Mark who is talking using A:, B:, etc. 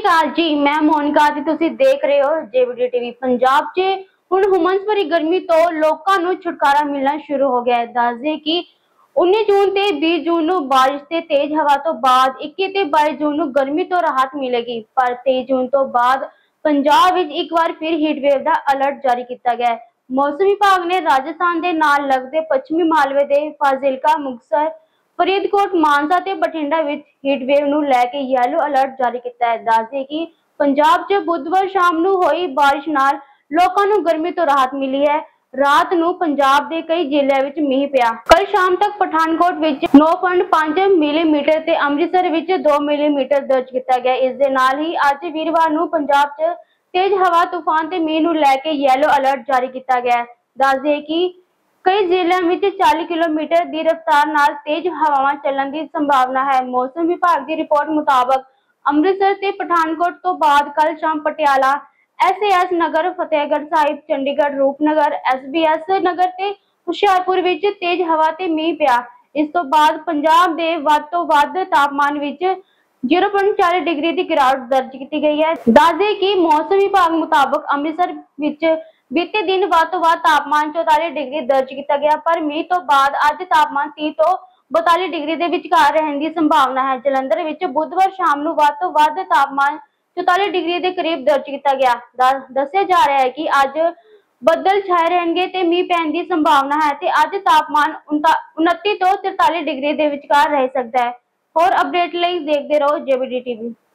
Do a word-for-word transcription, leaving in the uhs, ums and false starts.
A: ਅਕਾਲ ਜੀ, मैं मोनिका ਤੇ ਤੁਸੀਂ ਦੇਖ ਰਹੇ ਹੋ ਜੇਬੀਡੀ ਟੀਵੀ। ਪੰਜਾਬ 'ਚ ਹੁਣ ਹੁਮਸ ਭਰੀ ਗਰਮੀ ਤੋਂ ਲੋਕਾਂ ਨੂੰ ਛੁਟਕਾਰਾ ਮਿਲਣਾ ਸ਼ੁਰੂ ਹੋ ਗਿਆ ਹੈ। ਦੱਸਦੇ ਕਿ उन्नीस जून ਤੇ बीस जून ਨੂੰ ਬਾਰਿਸ਼ ਤੇ ਤੇਜ਼ ਹਵਾ ਤੋਂ ਬਾਅਦ इक्कीस ਤੇ बाईस जून ਨੂੰ ਗਰਮੀ ਤੋਂ ਰਾਹਤ ਮਿਲੇਗੀ, ਪਰ तेईस जून ਤੋਂ ਬਾਅਦ ਪੰਜਾਬ ਵਿੱਚ ਇੱਕ ਵਾਰ ਫਿਰ ਹੀਟ ਵੇਵ ਦਾ ਅਲਰਟ ਜਾਰੀ ਕੀਤਾ ਗਿਆ ਹੈ। ਮੌਸਮ ਵਿਭਾਗ ਨੇ ਰਾਜਸਥਾਨ ਦੇ ਨਾਲ ਲੱਗਦੇ ਪੱਛਮੀ ਮਾਲਵੇ ਦੇ ਫਾਜ਼ਿਲਕਾ, ਮੁਕਤਸਰ, ਫਰੀਦਕੋਟ, ਮਾਨਸਾ ਤੇ ਬਠਿੰਡਾ ਵਿੱਚ ਹੀਟ ਵੇਵ ਨੂੰ ਲੈ ਕੇ ਯੈਲੋ ਅਲਰਟ ਜਾਰੀ ਕੀਤਾ ਹੈ। ਦੱਸਦੇ ਕਿ ਪੰਜਾਬ 'ਚ ਬੁੱਧਵਾਰ ਸ਼ਾਮ ਨੂੰ ਹੋਈ ਬਾਰਿਸ਼ ਨਾਲ ਲੋਕਾਂ ਨੂੰ ਗਰਮੀ ਤੋਂ ਰਾਹਤ ਮਿਲੀ ਹੈ। ਰਾਤ ਨੂੰ ਪੰਜਾਬ ਦੇ ਕਈ ਜ਼ਿਲ੍ਹਿਆਂ ਵਿੱਚ ਮੀਂਹ ਪਿਆ। ਕੱਲ ਸ਼ਾਮ ਤੱਕ ਪਠਾਨਕੋਟ ਵਿੱਚ नौ पॉइंट पाँच ਮਿਲੀਮੀਟਰ ਤੇ ਅੰਮ੍ਰਿਤਸਰ ਵਿੱਚ दो ਮਿਲੀਮੀਟਰ ਦਰਜ ਕੀਤਾ ਗਿਆ। ਇਸ ਦੇ ਨਾਲ ਹੀ ਅੱਜ ਵੀਰਵਾਰ ਨੂੰ ਪੰਜਾਬ 'ਚ ਤੇਜ਼ ਹਵਾ, ਤੂਫਾਨ ਤੇ ਮੀਂਹ ਨੂੰ ਲੈ ਕੇ ਯੈਲੋ ਅਲਰਟ ਜਾਰੀ ਕੀਤਾ ਗਿਆ ਹੈ। ਦੱਸਦੇ ਕਿ ਕਈ ਜ਼ਿਲ੍ਹਿਆਂ ਵਿੱਚ चालीस ਕਿਲੋਮੀਟਰ ਦੀ ਰਫ਼ਤਾਰ ਨਾਲ ਤੇਜ਼ ਹਵਾਵਾਂ ਚੱਲਣ ਦੀ ਸੰਭਾਵਨਾ ਹੈ। ਮੌਸਮ ਵਿਭਾਗ ਦੀ ਰਿਪੋਰਟ ਮੁਤਾਬਕ ਅੰਮ੍ਰਿਤਸਰ ਤੇ ਪਠਾਨਕੋਟ ਤੋਂ ਬਾਅਦ ਕੱਲ ਸ਼ਾਮ Patiala, S A S Nagar, Fatehgarh Sahib, Chandigarh, Rupnagar, S B S Nagar ਤੇ ਹੁਸ਼ਿਆਰਪੁਰ ਵਿੱਚ ਤੇਜ਼ ਹਵਾ ਤੇ ਮੀਂਹ ਪਿਆ। ਇਸ ਤੋਂ ਬਾਅਦ ਪੰਜਾਬ ਦੇ ਵੱਧ ਤੋਂ ਵੱਧ ਤਾਪਮਾਨ ਵਿੱਚ zero point चार ਡਿਗਰੀ ਦੀ ਗਿਰਾਵਟ ਦਰਜ ਕੀਤੀ ਗਈ ਹੈ। ਦੱਸਦੇ ਕਿ ਮੌਸਮ ਵਿਭਾਗ ਮੁਤਾਬਕ ਅੰਮ੍ਰਿਤਸਰ ਵਿੱਚ ਬੀਤੇ ਦਿਨ ਵੱਧ ਤੋਂ ਵੱਧ ਤਾਪਮਾਨ चौतालीस ਡਿਗਰੀ ਦਰਜ ਕੀਤਾ ਗਿਆ, ਪਰ ਮੀਂਹ ਤੋਂ ਬਾਅਦ ਅੱਜ ਤਾਪਮਾਨ तीस ਤੋਂ बयालीस ਡਿਗਰੀ ਦੇ ਵਿਚਕਾਰ ਰਹਿਣ ਦੀ ਸੰਭਾਵਨਾ ਹੈ। ਜਲੰਧਰ ਵਿੱਚ ਬੁੱਧਵਾਰ ਸ਼ਾਮ ਨੂੰ ਵੱਧ ਤੋਂ ਵੱਧ ਤਾਪਮਾਨ चौतालीस डिग्री के करीब दर्ज किया गया। दस्या जा रहा है कि अज बदल छाए रहेंगे ते मीह पैण की संभावना है ते अज तापमान उनतीस तो तिरतालीस डिग्री के विचकार रह सकता है। होर अपडेट लई देखते रहो जेबीडी टीवी।